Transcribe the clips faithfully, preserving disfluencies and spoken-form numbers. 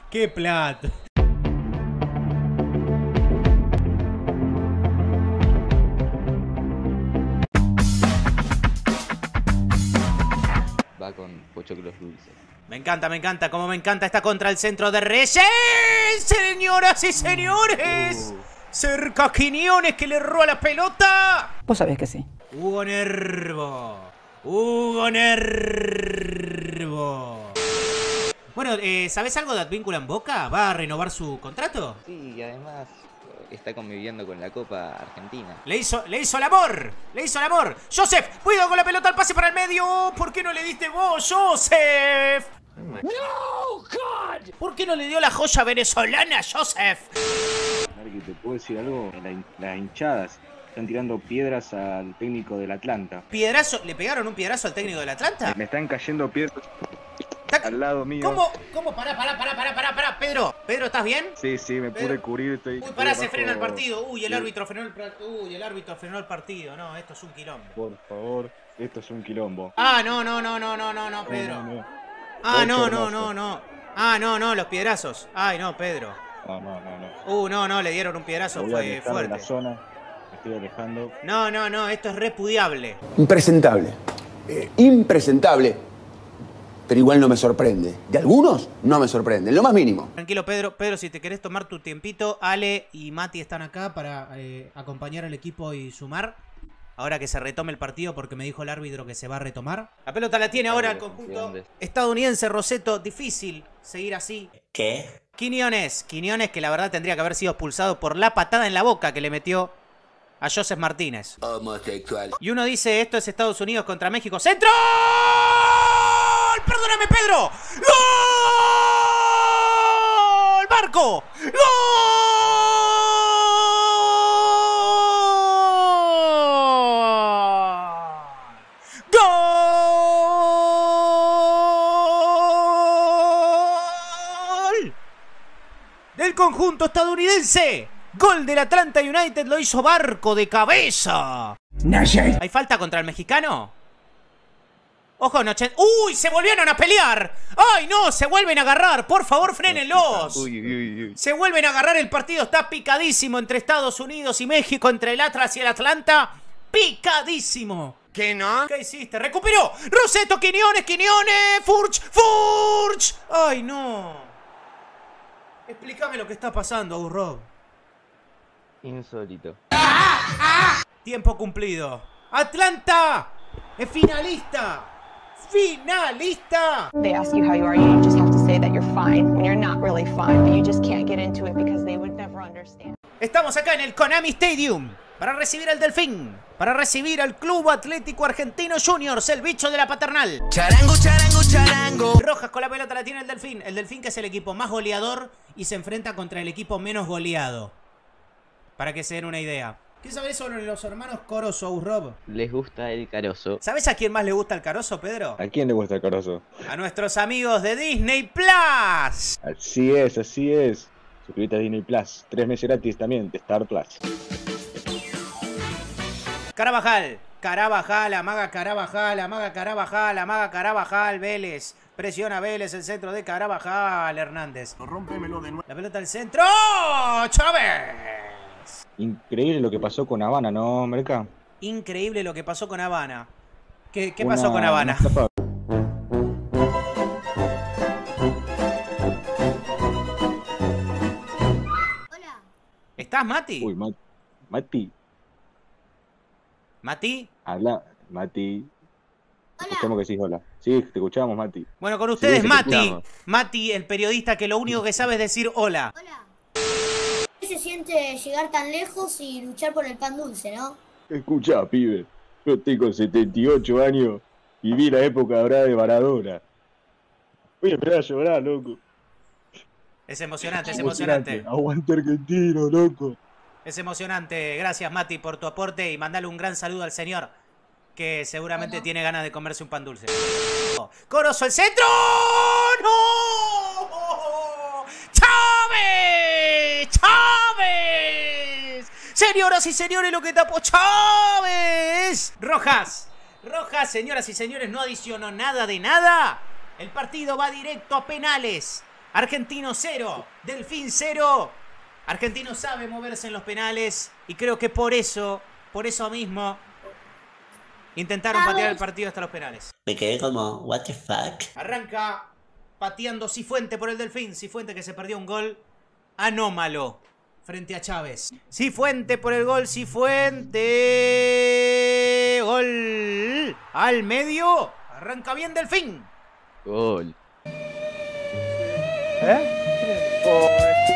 ¡Qué plato! Va con pochoclos dulces. Me encanta, me encanta, como me encanta esta contra el centro de Reyes. Señoras y señores. Uh. Cerca Quiñones que le roba la pelota. Vos sabés que sí. Hugo Nervo. Hugo Nervo. Bueno, eh, ¿sabés algo de Advíncula en Boca? ¿Va a renovar su contrato? Sí, y además está conviviendo con la Copa Argentina. Le hizo, le hizo el amor. Le hizo el amor. Joseph, cuidado con la pelota al pase para el medio. ¿Por qué no le diste vos, Joseph? No, God. ¿Por qué no le dio la joya venezolana, Joseph? Marky, ¿te puedo decir algo? La hin- las hinchadas están tirando piedras al técnico del Atlanta. ¿Piedrazo? ¿Le pegaron un piedrazo al técnico del Atlanta? Me están cayendo piedras Está- al lado mío. ¿Cómo? ¿Cómo? Pará, pará, pará, pará, pará, pará. Pedro, Pedro, ¿estás bien? Sí, sí, me Pero- pude cubrir. Estoy, Uy, estoy pará, se abajo. frena el partido. Uy, el Sí. árbitro frenó el, pra- Uy, el árbitro frenó el partido. No, esto es un quilombo. Por favor, esto es un quilombo. Ah, no, no, no, no, no, no, no, Pedro. No, no, no. Ah, no, Ocho no, hermoso. no, no. Ah, no, no, los piedrazos. Ay, no, Pedro. No, no, no, no. Uh, no, no, le dieron un piedrazo, Me voy a fue alejar de fuerte. la zona. Me estoy alejando. No, no, no, esto es repudiable. Impresentable. Eh, impresentable. Pero igual no me sorprende. De algunos no me sorprende, en lo más mínimo. Tranquilo, Pedro. Pedro, si te querés tomar tu tiempito, Ale y Mati están acá para eh, acompañar al equipo y sumar. Ahora que se retome el partido, porque me dijo el árbitro que se va a retomar. La pelota la tiene ahora el conjunto estadounidense, Roseto. Difícil seguir así. ¿Qué? Quiñones. Quiñones, que la verdad tendría que haber sido expulsado por la patada en la boca que le metió a Joseph Martínez. Homosexual. Y uno dice, esto es Estados Unidos contra México. ¡Centro! ¡Perdóname, Pedro! ¡Gol! ¡Marco! ¡Gol! ¡Gol! Del conjunto estadounidense. Gol del Atlanta United, lo hizo Barco de cabeza. ¿Hay falta contra el mexicano? Ojo, noche. ¡Uy! ¡Se volvieron a pelear! ¡Ay, no! ¡Se vuelven a agarrar! ¡Por favor, frénenlos! Uy, uy, uy. Se vuelven a agarrar. El partido está picadísimo entre Estados Unidos y México, entre el Atlas y el Atlanta. ¡Picadísimo! ¿Qué no? ¿Qué hiciste? ¡Recuperó! ¡Roseto, Quiñones, Quiñones! ¡Furch! ¡Furch! ¡Ay, no! Explícame lo que está pasando, Aburrob. Insólito. Tiempo cumplido. ¡Atlanta! ¡Es finalista! ¡Finalista! They ask you how you are, you just have to say that you're fine when you're not really fine, but you just can't get into it because they would never understand. Estamos acá en el Konami Stadium para recibir al Delfín, para recibir al Club Atlético Argentino Juniors, el bicho de la paternal. Charango, charango, charango. Rojas con la pelota la tiene el Delfín. El Delfín, que es el equipo más goleador y se enfrenta contra el equipo menos goleado. Para que se den una idea. ¿Qué sabés sobre los hermanos Corozo, Rob? Les gusta el carozo. ¿Sabés a quién más le gusta el Carozo, Pedro? ¿A quién le gusta el carozo? A nuestros amigos de Disney Plus. Así es, así es. Suscríbete a Disney Plus. Tres meses gratis también de Star Plus. Carabajal, Carabajal, amaga Carabajal, amaga Carabajal, amaga Carabajal, Vélez. Presiona Vélez, el centro de Carabajal, Hernández. Rómpemelo de nuevo. La pelota al centro. ¡Chávez! Increíble lo que pasó con Habana, ¿no, Merca? Increíble lo que pasó con Habana. ¿Qué, qué Una- pasó con Habana? una etapa- ¿Estás, Mati? Uy, Ma- Mati. ¿Mati? Habla, Mati. Escuchamos que sí, hola. Sí, te escuchamos, Mati. Bueno, con ustedes, Sí, te Mati. escuchamos. Mati, el periodista que lo único que sabe es decir hola. Hola. ¿Qué se siente llegar tan lejos y luchar por el pan dulce, no? Escuchá, pibe. Yo tengo setenta y ocho años y vi la época dorada de Maradona. Voy a empezar a llorar, loco. Es emocionante, es emocionante. Aguante argentino, loco. Es emocionante. Gracias, Mati, por tu aporte y mandale un gran saludo al señor, que seguramente tiene ganas de comerse un pan dulce. ¡Corozo, el centro! ¡No! ¡Chávez! ¡Chávez! Señoras y señores, lo que tapó Chávez. Rojas. Rojas, señoras y señores, no adicionó nada de nada. El partido va directo a penales. Argentino cero, Delfín cero. Argentino sabe moverse en los penales y creo que por eso, por eso mismo, intentaron patear el partido hasta los penales. Me quedé como, what the fuck. Arranca pateando Cifuente por el Delfín. Cifuente que se perdió un gol anómalo frente a Chávez. Cifuente por el gol, Cifuente. Gol al medio. Arranca bien Delfín. Gol. ¿Eh? Oh,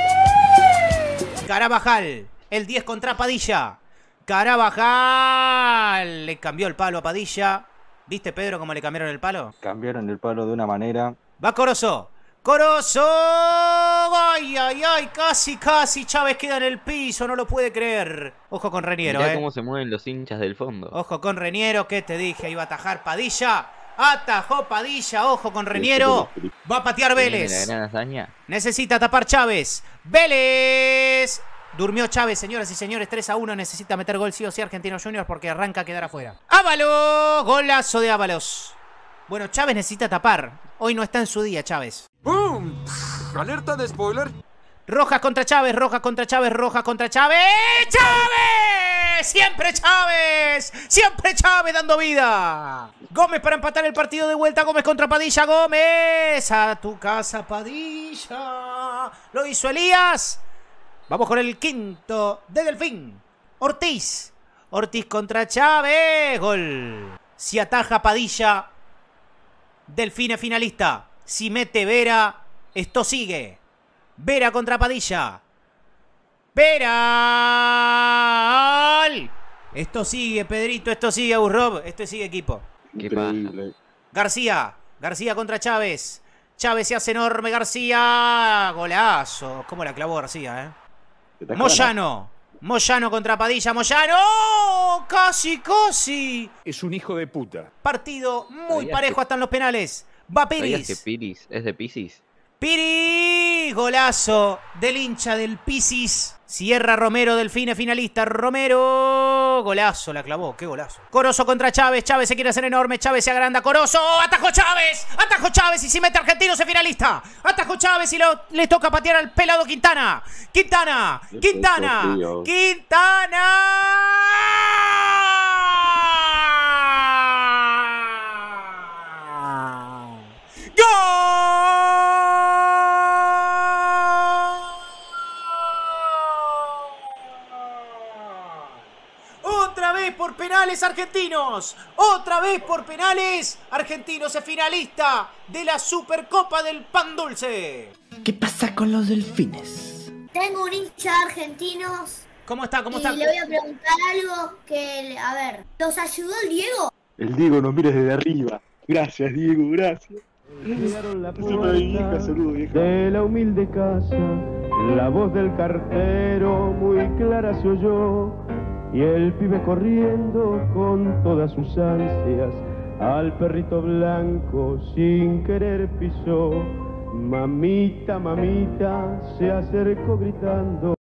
Carabajal, el diez contra Padilla. Carabajal le cambió el palo a Padilla. ¿Viste, Pedro, cómo le cambiaron el palo? cambiaron el palo de una manera. Va Corozo. ¡Corozo! ¡Ay, ay, ay! Casi, casi. Chávez queda en el piso, no lo puede creer. Ojo con Reniero, Mirá eh. cómo se mueven los hinchas del fondo. Ojo con Reniero, que te dije, iba a atajar Padilla. Atajó Padilla, ojo con Reniero. Va a patear Vélez. La gran hazaña. Necesita tapar Chávez. Vélez. Durmió Chávez, señoras y señores. tres a uno. Necesita meter gol sí o sí Argentinos Juniors porque arranca a quedar afuera. ¡Ábalos! Golazo de Ábalos. Bueno, Chávez necesita tapar. Hoy no está en su día, Chávez. ¡Bum! ¡Alerta de spoiler! Rojas contra Chávez, Rojas contra Chávez, Rojas contra Chávez. ¡Chávez! ¡Siempre Chávez! ¡Siempre Chávez dando vida! Gómez para empatar el partido de vuelta. Gómez contra Padilla. Gómez. A tu casa, Padilla. Lo hizo Elías. Vamos con el quinto de Delfín. Ortiz. Ortiz contra Chávez. Gol. Si ataja Padilla, Delfín es finalista. Si mete Vera, esto sigue. Vera contra Padilla. Vera. Esto sigue, Pedrito. Esto sigue, Urrob. Esto sigue, equipo. Qué Increíble. García. García contra Chávez. Chávez se hace enorme. García. Golazo. ¿Cómo la clavó García, eh? Moyano. Moyano contra Padilla. Moyano. ¡Oh! Casi, casi. Es un hijo de puta. Partido muy ¿Sabías parejo que- hasta en los penales. Va ¿Sabías que Piris. Piris es de Piscis? Piris. Golazo del hincha del Pisis. Cierra Romero, Delfín es finalista. Romero. Golazo, la clavó. Qué golazo. Corozo contra Chávez. Chávez se quiere hacer enorme. Chávez se agranda. Corozo. Atajó Chávez. Atajó Chávez. Y si mete Argentinos es finalista. Atajó Chávez y lo, le toca patear al pelado Quintana. Quintana. Quintana. Quintana. ¡Gol! Otra vez por penales argentinos. Otra vez por penales. Argentinos es finalista de la Supercopa del Pan Dulce. ¿Qué pasa con los delfines? Tengo un hincha argentinos ¿Cómo está? ¿Cómo y está? le voy a preguntar algo que, a ver, ¿los ayudó el Diego? El Diego nos mira desde arriba. Gracias, Diego, gracias. Saludos, vieja, saludos, vieja. De la humilde casa, la voz del cartero muy clara se oyó, y el pibe corriendo con todas sus ansias, al perrito blanco sin querer pisó. Mamita, mamita, se acercó gritando.